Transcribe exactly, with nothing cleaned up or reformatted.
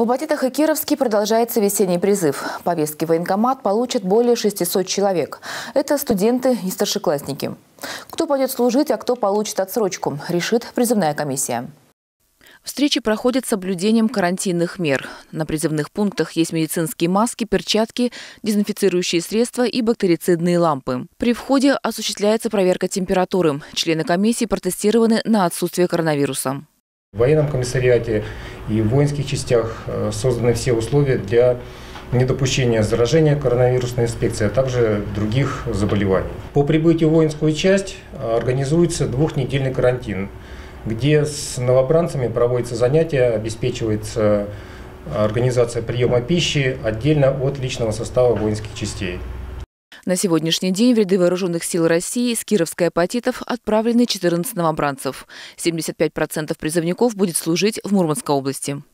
В Апатитах и Кировске продолжается весенний призыв. Повестки в военкомат получат более шестисот человек. Это студенты и старшеклассники. Кто пойдет служить, а кто получит отсрочку, решит призывная комиссия. Встречи проходят с соблюдением карантинных мер. На призывных пунктах есть медицинские маски, перчатки, дезинфицирующие средства и бактерицидные лампы. При входе осуществляется проверка температуры. Члены комиссии протестированы на отсутствие коронавируса. В военном комиссариате и в воинских частях созданы все условия для недопущения заражения коронавирусной инфекцией, а также других заболеваний. По прибытию в воинскую часть организуется двухнедельный карантин, где с новобранцами проводятся занятия, обеспечивается организация приема пищи отдельно от личного состава воинских частей. На сегодняшний день в ряды вооруженных сил России из Кировска и Апатитов отправлены четырнадцать новобранцев. семьдесят пять процентов призывников будет служить в Мурманской области.